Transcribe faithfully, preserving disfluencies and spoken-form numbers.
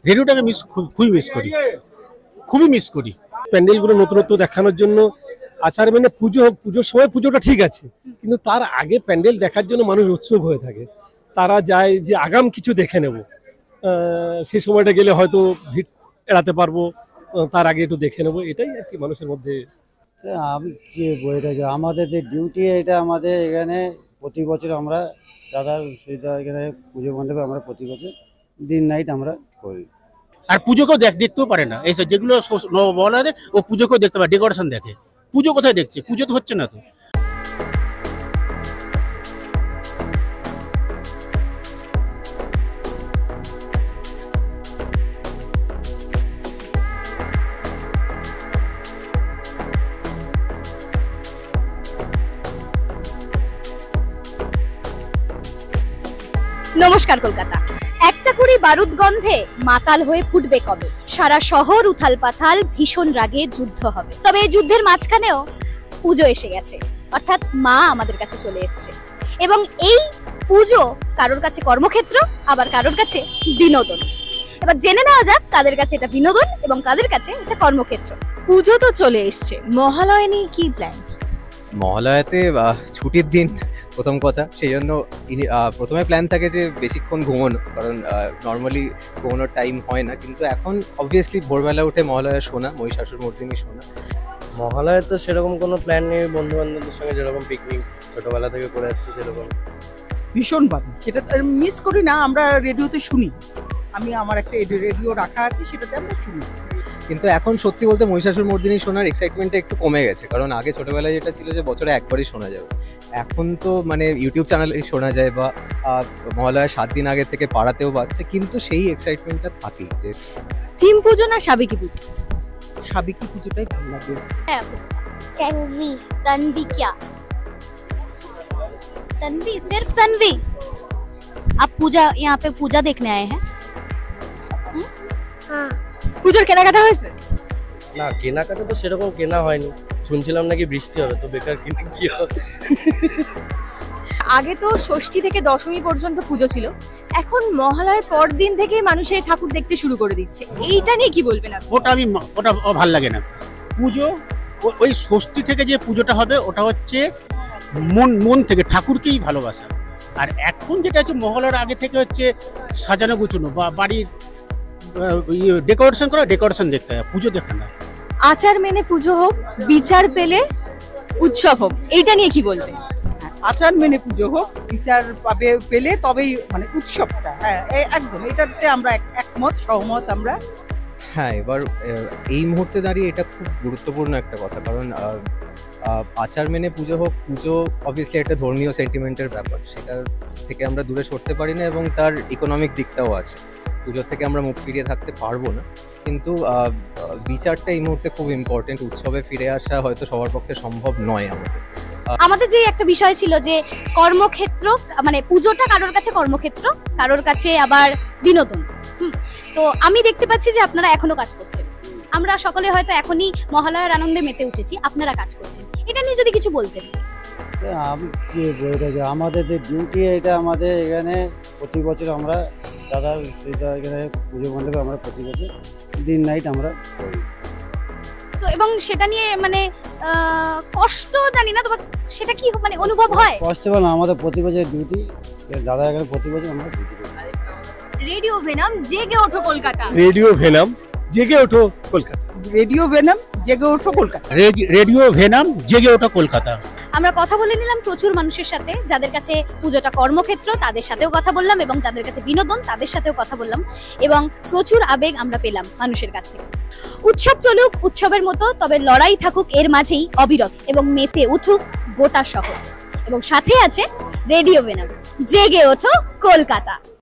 রেডিওটাকে miss খুবই miss করি, খুবই মিস করি। প্যান্ডেলগুলো নতুনত্ব দেখানোর জন্য আচার মেনে পুজো পুজোর সময় পুজোটা ঠিক আছে, কিন্তু তার আগে প্যান্ডেল দেখার জন্য মানুষ উৎসুক হয়ে থাকে। তারা যায় যে আগাম কিছু দেখে নেব, সেই সময়টা গেলে হয়তো ভিড় এড়াতে পারবো, তার আগে একটু দেখে নেবো, এটাই আর কি মানুষের মধ্যে। আমি কি বইটা আমাদের যে ডিউটি, এটা আমাদের এখানে প্রতি বছর আমরা দাদার সুবিধা এখানে পুজো মণ্ডপে আমরা প্রতি বছর দিন নাইট আমরা করি। আর পুজোকেও দেখ দেখতেও পারে না, এইসব যেগুলো বলা হয় ও পুজোকেও দেখতে পারে, ডেকোরেশন দেখে। পুজো কোথায় দেখছে? পুজো তো হচ্ছে না তো। নমস্কার কলকাতা। একটা কুড়ি বারুদ গন্ধে মাতাল হয়ে ফুটবে কবে, সারা শহর উথাল পাথাল, ভীষণ রাগে যুদ্ধ হবে। তবে এই যুদ্ধের মাঝখানেও পুজো এসে গেছে, অর্থাৎ মা আমাদের কাছে চলে এসছে। এবং এই পুজো কারোর কাছে কর্মক্ষেত্র, আবার কারোর কাছে বিনোদন। এবার জেনে নেওয়া যাক কাদের কাছে এটা বিনোদন এবং কাদের কাছে এটা কর্মক্ষেত্র। পুজো তো চলে এসছে, মহালয়া নিয়ে কি প্ল্যান? মহালয়াতে ছুটির দিন প্রথম কথা, সেই জন্য প্রথমে প্ল্যান থাকে যে বেশিক্ষণ ঘুমোনো, কারণ নর্মালি ঘুমোনোর টাইম হয় না। কিন্তু এখন অবভিয়াসলি ভোরবেলা উঠে মহালয়া শোনা, মহিষাসুর মর্দিনী শোনা। মহালয়ায় তো সেরকম কোনো প্ল্যান নেই, বন্ধু বান্ধবদের সঙ্গে যেরকম পিকনিক ছোটবেলা থেকে করে আসছি সেরকম। ভীষণ ভালো, সেটা মিস করি না, আমরা রেডিওতে শুনি। আমি আমার একটা রেডিও রাখা আছে, সেটাতে আমরা শুনি। কিন্তু এখন সত্যি বলতে মহিষাসুর মর্দিনী শোনার এক্সাইটমেন্টটা একটু কমে গেছে, কারণ আগে ছোটবেলায় যেটা ছিল যে বছরে একবারই শোনা যাবে, এখন তো মানে ইউটিউব চ্যানেলে শোনা যায় বা মহালয়া সাত দিন আগে থেকে পাড়াতেও বাজছে, কিন্তু সেই এক্সাইটমেন্টটা থাকেই। যে থিম পুজো না সাবেকি পুজো? সাবেকি পুজোটাই ভালো লাগে। হ্যাঁ, तन्वी तन्वी क्या तन्वी सिर्फ तन्वी? आप पूजा यहाँ पे पूजा देखने आए हैं? हाँ। পুজোর কেনাকাটা হয়েছে? না, কেনাকাটা তো সেরকম কেনা হয়নি, শুনছিলাম নাকি বৃষ্টি হবে, তো বেকার কিনে কি হবে। আগে তো ষষ্ঠী থেকে দশমী পর্যন্ত পুজো ছিল, এখন মহালয়ার পর দিন থেকে মানুষের ঠাকুর দেখতে শুরু করে দিচ্ছে, এইটা নিয়ে কি বলবেন আপনি? ওটা আমি ওটা ভাল লাগে না। পুজো ওই ষষ্ঠী থেকে যে পুজোটা হবে ওটা হচ্ছে মন মন থেকে ঠাকুরকেই ভালোবাসা। আর এখন যেটা হচ্ছে মহালয়ার আগে থেকে হচ্ছে সাজানো গুছানো বা বাড়ির ডেকোরেশন করা, ডেকোরেশন দেখতে হয়, পুজো দেখা না। আচার মেনে পুজো হোক, বিচার পেলে উৎসব হোক, এইটা নিয়ে কি বলবেন? আচার মেনে পুজো হোক, বিচার পাবে পেলে তবেই মানে উৎসবটা। হ্যাঁ, একদম এটাতে আমরা একমত, সহমত আমরা। হ্যাঁ, এবার এই মুহূর্তে দাঁড়িয়ে এটা খুব গুরুত্বপূর্ণ একটা কথা, কারণ আচার মেনে পুজো হোক, পুজো অবভিয়াসলি একটা ধর্মীয় সেন্টিমেন্টের ব্যাপার, সেটা থেকে আমরা দূরে সরতে পারি না, এবং তার ইকোনমিক দিকটাও আছে। পুজোর থেকে আমরা মুখ ফিরিয়ে থাকতে পারবো না, কিন্তু বিচারটা এই মুহূর্তে খুব ইম্পর্টেন্ট। উৎসবে ফিরে আসা হয়তো সবার পক্ষে সম্ভব নয় আমাদের। আমাদের যে একটা বিষয় ছিল যে কর্মক্ষেত্র, মানে পুজোটা কারোর কাছে কর্মক্ষেত্র, কারোর কাছে আবার বিনোদন। তো আমি দেখতে পাচ্ছি যে আপনারা এখনো কাজ করছেন, আমরা সকলে হয়তো এখনই মহালয়ার আনন্দে মেতে উঠেছি, আপনারা কাজ করছেন, এটা নিয়ে যদি কিছু বলতেন। আমি কি বইটা আমাদের যে ডিউটি, এটা আমাদের এখানে প্রতি বছর আমরা দাদার সুবিধা এখানে পুজো মণ্ডপে আমরা প্রতি বছর দিন নাইট আমরা করি। তো এবং সেটা নিয়ে মানে কষ্ট জানি না, তবে সেটা কি মানে অনুভব হয়? কষ্ট না, আমাদের প্রতি বছর ডিউটি, দাদা এখানে প্রতি বছর আমরা ডিউটি করি। রেডিও ভেনাম জেগে ওঠো কলকাতা, রেডিও ভেনাম জেগে ওঠো কলকাতা, রেডিও ভেনাম জেগে ওঠো কলকাতা, রেডিও ভেনাম জেগে ওঠো কলকাতা। আমরা কথা বলে নিলাম প্রচুর মানুষের সাথে, যাদের কাছে পুজোটা কর্মক্ষেত্র তাদের সাথেও কথা বললাম, এবং যাদের কাছে বিনোদন তাদের সাথেও কথা বললাম, এবং প্রচুর আবেগ আমরা পেলাম মানুষের কাছ থেকে। উৎসব চলুক উৎসবের মতো, তবে লড়াই থাকুক এর মাঝেই অবিরত, এবং মেতে উঠুক গোটা শহর। এবং সাথে আছে রেডিও ভেনাম, জেগে ওঠো কলকাতা।